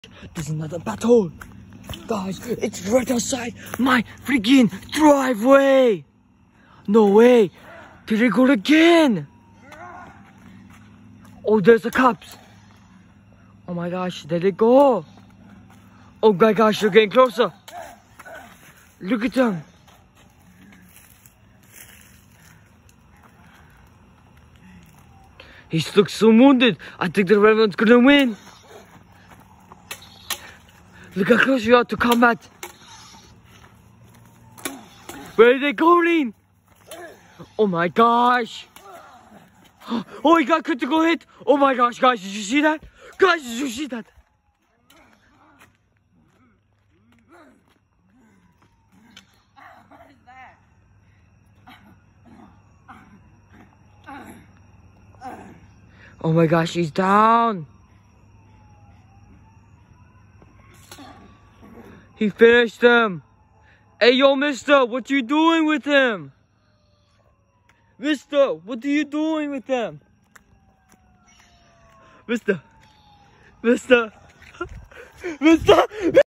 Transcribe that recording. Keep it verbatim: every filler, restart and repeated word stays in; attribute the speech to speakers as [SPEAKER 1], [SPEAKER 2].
[SPEAKER 1] There's another battle. Guys, it's right outside my freaking driveway. No way. Did it go again? Oh, there's the cops. Oh my gosh, there they go. Oh my gosh, they're getting closer. Look at them. He looks so wounded. I think the red one's gonna win. Look how close we are to combat. Where are they going? Oh my gosh. Oh, he got critical hit. Oh my gosh, guys, did you see that? Guys, did you see that?
[SPEAKER 2] What is that?
[SPEAKER 1] Oh my gosh, he's down. He finished him. Hey, yo, mister, what you doing with him? Mister, what are you doing with him? Mister, mister, mister.